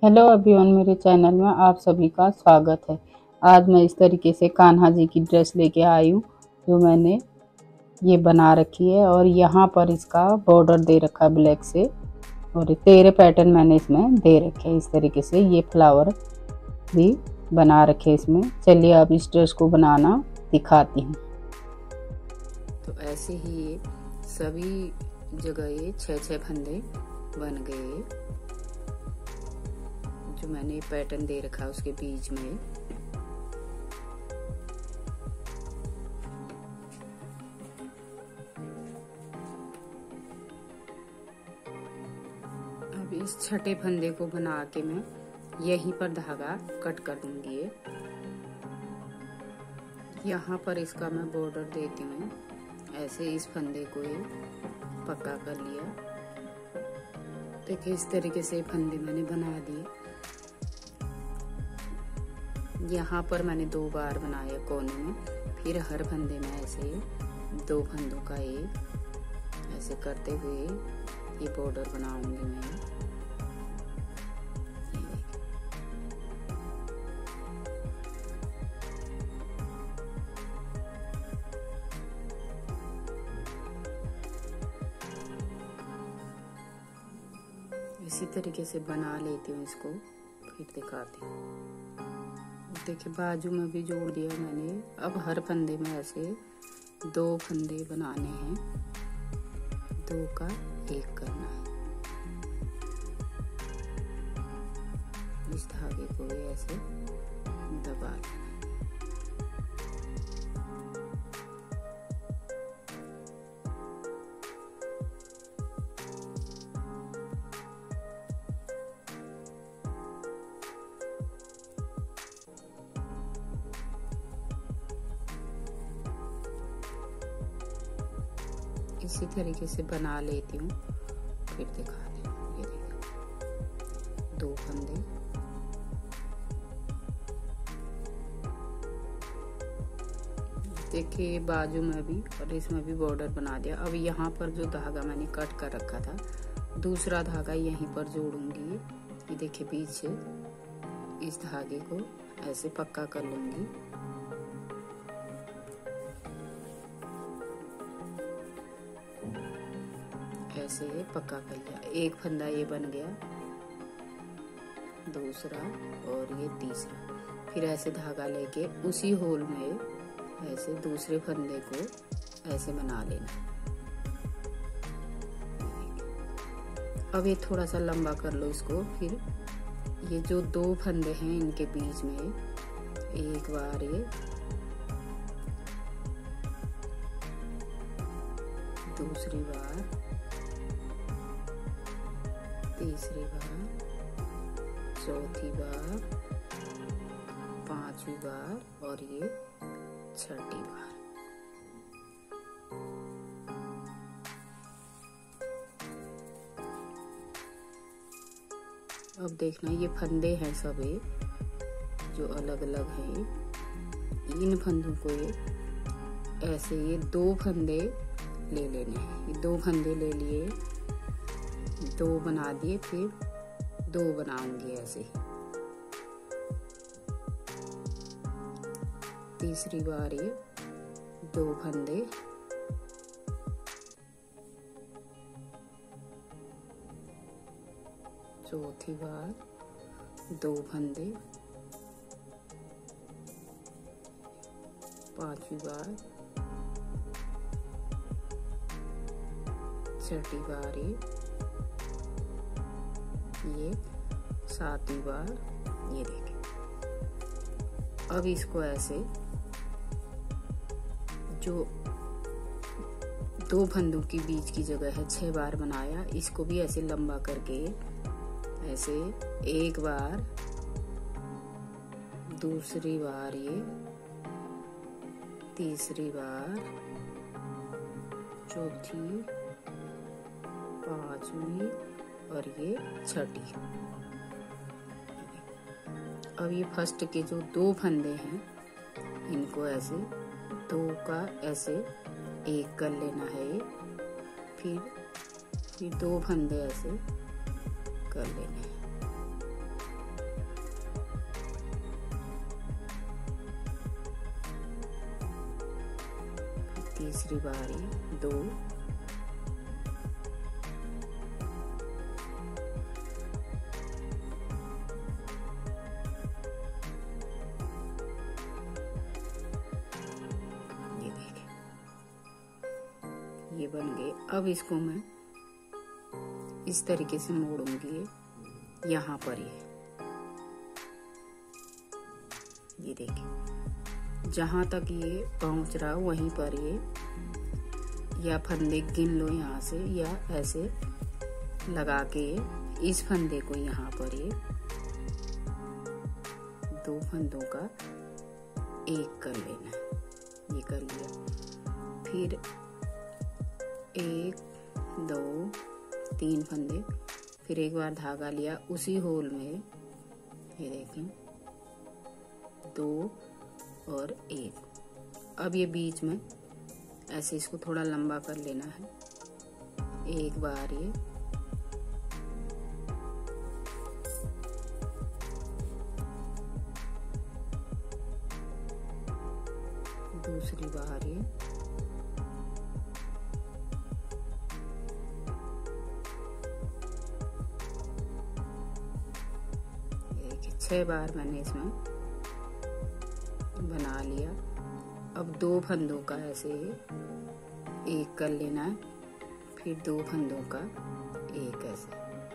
Hello everyone, मेरे channel में आप सभी का स्वागत है। आज मैं इस तरीके से कान्हा जी की ड्रेस लेके आई हूँ, जो मैंने ये बना रखी है। और यहाँ पर इसका बॉर्डर दे रखा है ब्लैक से, और 13 पैटर्न मैंने इसमें दे रखे हैं। इस तरीके से ये फ्लावर भी बना रखे इसमें। चलिए अब इस ड्रेस को बनाना दिखाती हूँ। तो ऐसे ही ये सभी जगह ये 6-6 फंदे बन गए। जो मैंने पैटर्न दे रखा है उसके बीच में अब इस छठे फंदे को बना के मैं यहीं पर धागा कट कर दूंगी। यहाँ पर इसका मैं बॉर्डर देती हूँ। ऐसे इस फंदे को ये पक्का कर लिया। देखिए इस तरीके से फंदे मैंने बना दिए। यहाँ पर मैंने 2 बार बनाया कोने में, फिर हर फंदे में ऐसे 2 फंदों का एक ऐसे करते हुए ये बॉर्डर बनाऊंगी मैं। इसी तरीके से बना लेती हूँ इसको, फिर दिखाती हूँ। देखिए बाजू में भी जोड़ दिया मैंने। अब हर फंदे में ऐसे 2 फंदे बनाने हैं, 2 का 1 करना है। इस धागे को भी ऐसे दबा देना। इसी तरीके से बना लेती हूँ, फिर दिखाती हूँ। ये देखिए 2 फंदे, देखिए बाजू में भी और इसमें भी बॉर्डर बना दिया। अब यहाँ पर जो धागा मैंने कट कर रखा था, दूसरा धागा यहीं पर जोड़ूंगी। ये देखिए बीच से इस धागे को ऐसे पक्का कर लूंगी। ऐसे पक्का कर लिया। एक फंदा ये बन गया, दूसरा और ये तीसरा। फिर ऐसे धागा लेके उसी होल में ऐसे दूसरे फंदे को ऐसे बना लेना। अब ये थोड़ा सा लंबा कर लो इसको। फिर ये जो 2 फंदे हैं इनके बीच में एक बार ये, दूसरी बार, तीसरी बार, चौथी बार, 5वीं बार और ये 6ठी बार। अब देखना ये फंदे हैं सभी जो अलग अलग हैं। इन फंदों को ये ऐसे ये 2 फंदे ले लेने हैं। ये 2 फंदे ले लिए, 2 बना दिए, फिर 2 बनाऊंगी ऐसे ही। तीसरी बार ये 2 फंदे, चौथी बार 2 फंदे, 5वीं बार, 6ठी बार ये 7वीं बार। ये देखिए अब इसको ऐसे जो 2 फंदों के बीच की जगह है 6 बार बनाया, इसको भी ऐसे लंबा करके ऐसे एक बार, दूसरी बार ये, तीसरी बार, चौथी, 5वीं और ये 6ठी। अब ये फर्स्ट के जो 2 फंदे हैं इनको ऐसे 2 का ऐसे 1 कर लेना है। फिर 2 फंदे ऐसे कर लेने हैं। तीसरी बारी 2, ये देखिए ये बन गए। अब इसको मैं इस तरीके से मोड़ूंगी, यहाँ पर ये देखिए जहाँ तक ये पहुँच रहा वहीं पर ये, या फंदे गिन लो यहाँ से, या ऐसे लगा के इस फंदे को यहाँ पर ये 2 फंदों का एक कर लेना है। ये कर लिया, फिर 1 2 3 फंदे, फिर एक बार धागा लिया उसी होल में, ये देखें 2 और 1। अब ये बीच में ऐसे इसको थोड़ा लंबा कर लेना है। एक बार ये, दूसरी बार ये, देखिए 6 बार मैंने इसमें बना लिया। अब 2 फंदों का ऐसे एक कर लेना है, फिर 2 फंदों का एक ऐसे।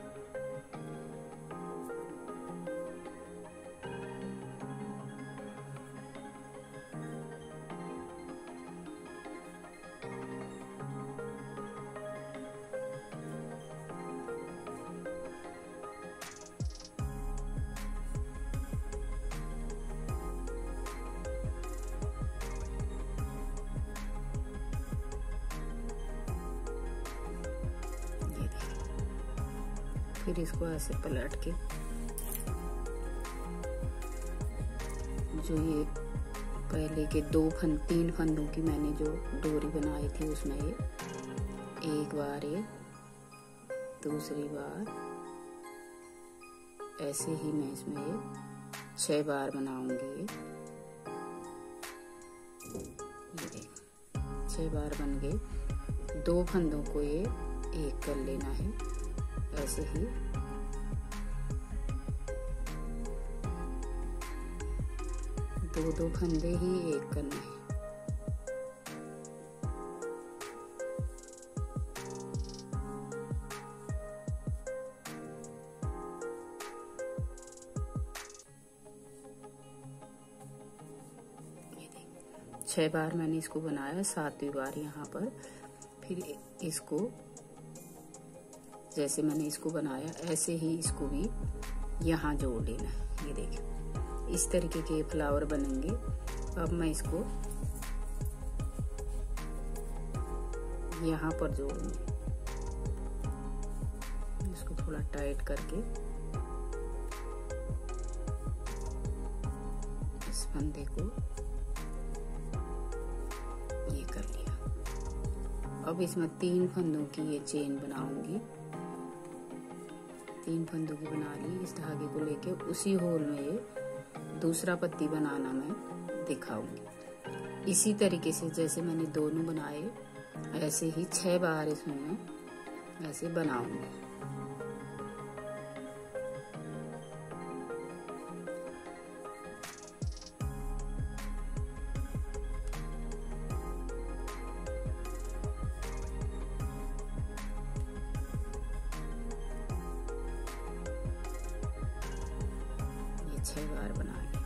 फिर इसको ऐसे पलट के जो ये पहले के 3 फंदों की मैंने जो डोरी बनाई थी उसमें ये एक बार, ये दूसरी बार, ऐसे ही मैं इसमें ये 6 बार बनाऊंगी। ये देखो 6 बार बन गए। 2 फंदों को ये एक कर लेना है, ऐसे ही 2 फंदे ही एक करने हैं। ये देखिए 6 बार मैंने इसको बनाया, 7वीं बार यहाँ पर फिर इसको जैसे मैंने इसको बनाया ऐसे ही इसको भी यहाँ जोड़ लेना है। ये देखिए इस तरीके के फ्लावर बनेंगे। अब मैं इसको यहाँ पर जोड़ूंगी, इसको थोड़ा टाइट करके इस फंदे को ये कर लिया। अब इसमें 3 फंदों की ये चेन बनाऊंगी। 3 फंदों की बना ली। इस धागे को लेके उसी होल में ये दूसरा पत्ती बनाना मैं दिखाऊंगी। इसी तरीके से जैसे मैंने दोनों बनाए ऐसे ही 6 बार इसमें मैं ऐसे बनाऊंगी। ये 6 बार बना लिया।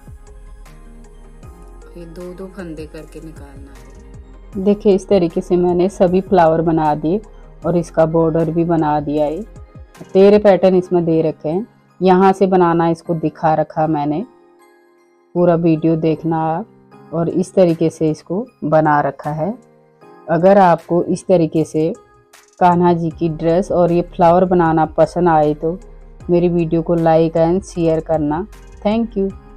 फिर 2-2 फंदे करके निकालना है। देखिए इस तरीके से मैंने सभी फ्लावर बना दिए और इसका बॉर्डर भी बना दिया है। तेरे पैटर्न इसमें दे रखे हैं, यहाँ से बनाना इसको दिखा रखा मैंने। पूरा वीडियो देखना आप, और इस तरीके से इसको बना रखा है। अगर आपको इस तरीके से कान्हा जी की ड्रेस और ये फ्लावर बनाना पसंद आए तो मेरी वीडियो को लाइक एंड शेयर करना। Thank you.